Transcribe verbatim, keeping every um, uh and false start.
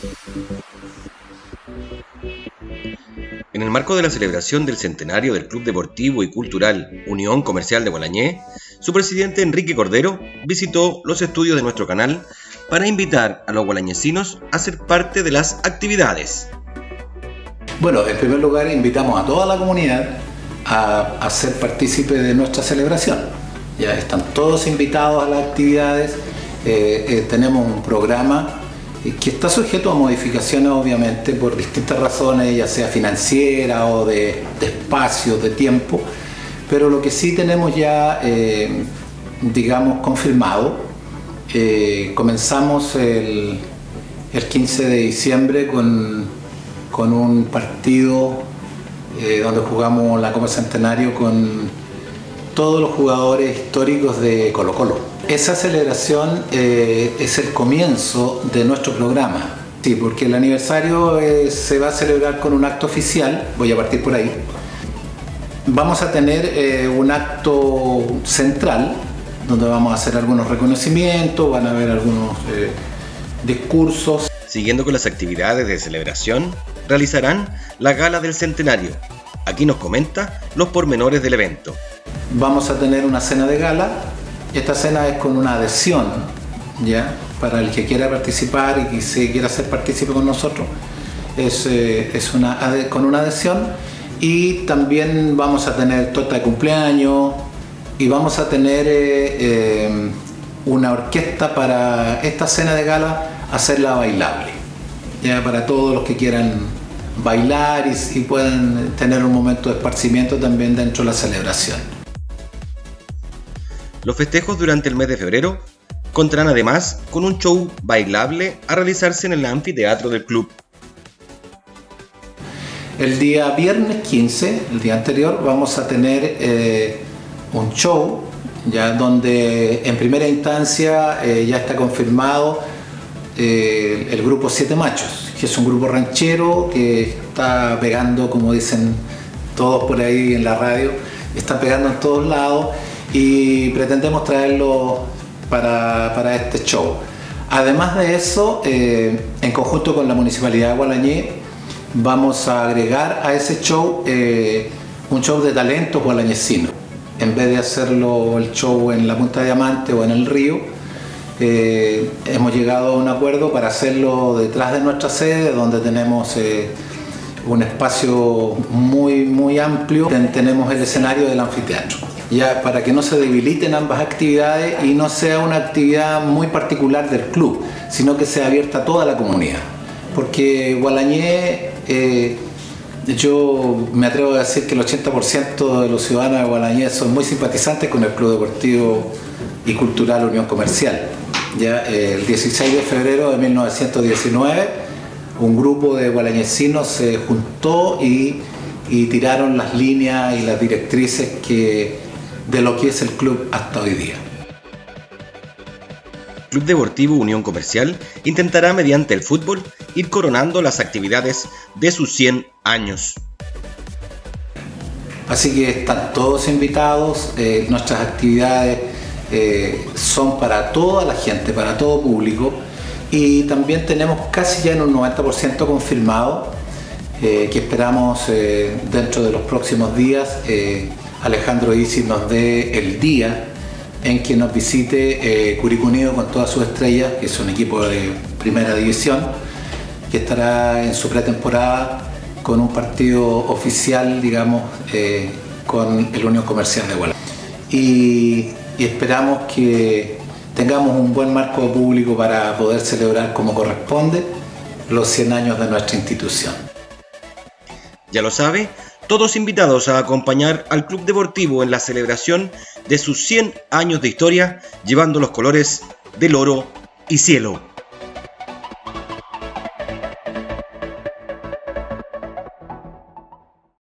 En el marco de la celebración del centenario del Club Deportivo y Cultural Unión Comercial de Gualañé, su presidente Enrique Cordero visitó los estudios de nuestro canal para invitar a los gualañesinos a ser parte de las actividades. Bueno, en primer lugar invitamos a toda la comunidad a, a ser partícipe de nuestra celebración. Ya están todos invitados a las actividades, eh, eh, tenemos un programa que está sujeto a modificaciones obviamente por distintas razones, ya sea financiera o de, de espacio, de tiempo, pero lo que sí tenemos ya, eh, digamos, confirmado, eh, comenzamos el, el quince de diciembre con, con un partido eh, donde jugamos la Copa Centenario con todos los jugadores históricos de Colo Colo. Esa celebración eh, es el comienzo de nuestro programa. Sí, porque el aniversario eh, se va a celebrar con un acto oficial, voy a partir por ahí. Vamos a tener eh, un acto central, donde vamos a hacer algunos reconocimientos, van a haber algunos eh, discursos. Siguiendo con las actividades de celebración, realizarán la Gala del Centenario. Aquí nos comenta los pormenores del evento. Vamos a tener una cena de gala. Esta cena es con una adhesión, ¿ya? Para el que quiera participar y que se quiera hacer partícipe con nosotros, es, eh, es una, con una adhesión. Y también vamos a tener torta de cumpleaños y vamos a tener eh, eh, una orquesta para esta cena de gala, hacerla bailable, ya, para todos los que quieran bailar y, y puedan tener un momento de esparcimiento también dentro de la celebración. Los festejos durante el mes de febrero contarán además con un show bailable a realizarse en el anfiteatro del club. El día viernes quince, el día anterior, vamos a tener eh, un show ya donde en primera instancia eh, ya está confirmado eh, el grupo Siete Machos, que es un grupo ranchero que está pegando, como dicen todos por ahí en la radio, está pegando en todos lados. Y pretendemos traerlo para, para este show. Además de eso, eh, en conjunto con la Municipalidad de Gualañé, vamos a agregar a ese show eh, un show de talentos gualañesinos. En vez de hacerlo el show en la Punta Diamante o en el río, eh, hemos llegado a un acuerdo para hacerlo detrás de nuestra sede, donde tenemos eh, un espacio muy, muy amplio. Tenemos el escenario del anfiteatro, ya para que no se debiliten ambas actividades y no sea una actividad muy particular del club, sino que sea abierta a toda la comunidad. Porque Gualañé, eh, yo me atrevo a decir que el ochenta por ciento de los ciudadanos de Gualañé son muy simpatizantes con el Club Deportivo y Cultural Unión Comercial. Ya, eh, el dieciséis de febrero de mil novecientos diecinueve, un grupo de gualañesinos se juntó y, y tiraron las líneas y las directrices que de lo que es el club hasta hoy día. Club Deportivo Unión Comercial intentará mediante el fútbol ir coronando las actividades de sus cien años. Así que están todos invitados, eh, nuestras actividades eh, son para toda la gente, para todo público, y también tenemos casi ya en un noventa por ciento confirmado, eh, que esperamos eh, dentro de los próximos días eh, Alejandro Isis nos dé el día en que nos visite eh, Curicó Unido con todas sus estrellas, que es un equipo de primera división, que estará en su pretemporada con un partido oficial, digamos, eh, con el Unión Comercial de Gualañé. Y, y esperamos que tengamos un buen marco público para poder celebrar como corresponde los cien años de nuestra institución. Ya lo sabe, todos invitados a acompañar al Club Deportivo en la celebración de sus cien años de historia, llevando los colores del oro y cielo.